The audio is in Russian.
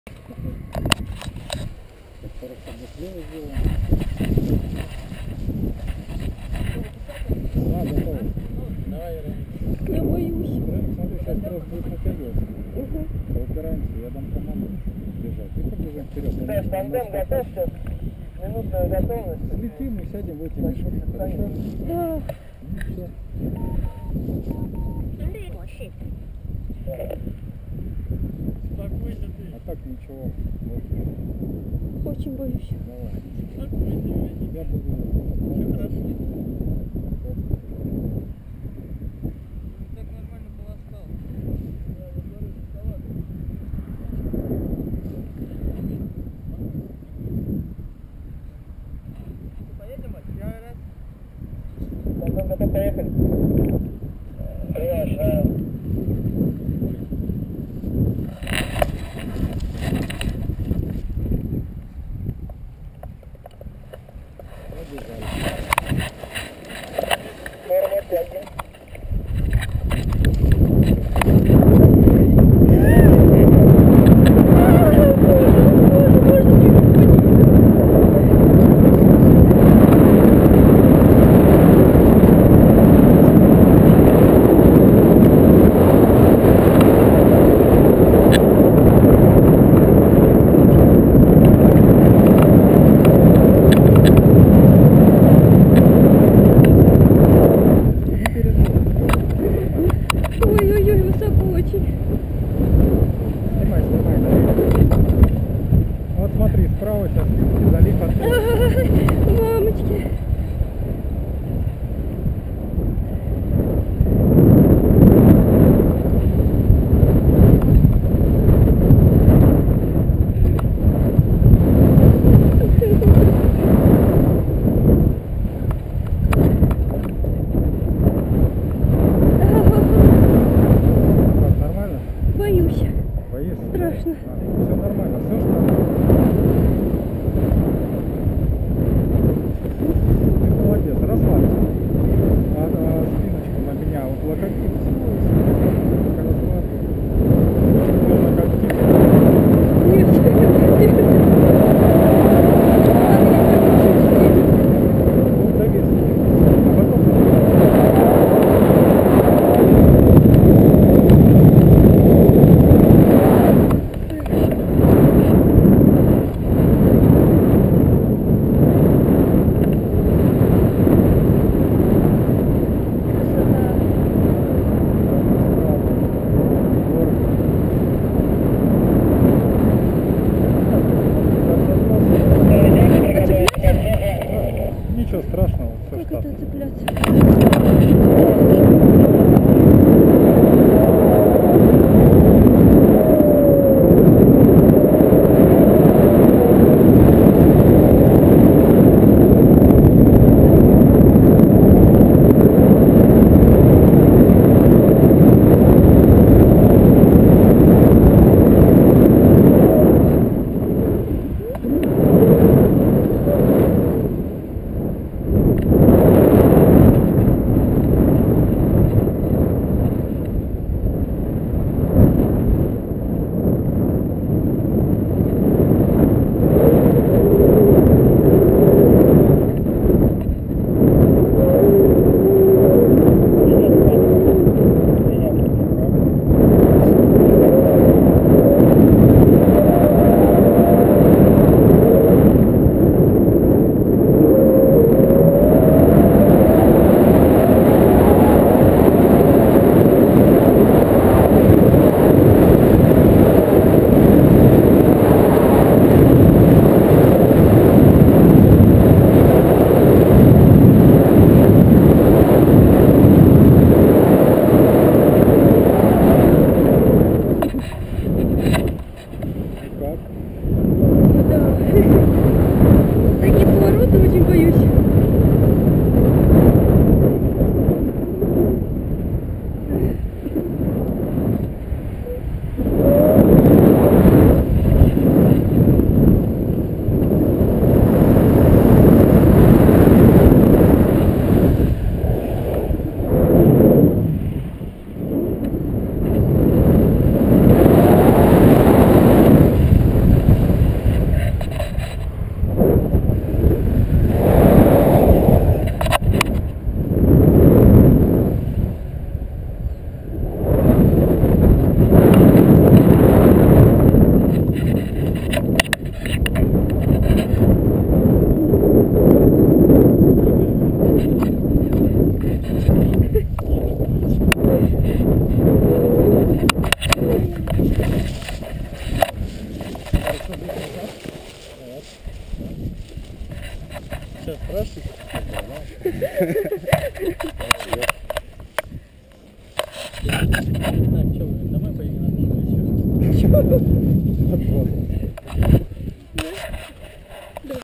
Хорошо, быстрее сделаем. Да, готово. Давай, Ирина. Я боюсь. Смотри, сейчас трос будет натягиваться. Упираемся, я дам команду бежать. И побежим вперед. Да, тандем готов сейчас. Минутная готовность. Слетим и сядем в эти мешки. Хорошо? Да. Ну, все. Спокойно ты. А так ничего. Вот. Очень боюсь. Давай. Спокойно. Я буду. Все хорошо. Так нормально полоскал. Поедем, Мать? Я раз. Готов, поехали. Привет, Ой-ой-ой, высоко очень. Снимай, да. Вот смотри, справа сейчас залив от Мамочки. Нормально? Боюсь. Боишься? Страшно. Все нормально, все что нормально. Ты молодец, расслабься. Спиночку на меня вот локоть. Ничего страшного, все Как штатно. это цепляться? Такие повороты очень боюсь. Сейчас спрашивайте. Домой поедем, надо еще.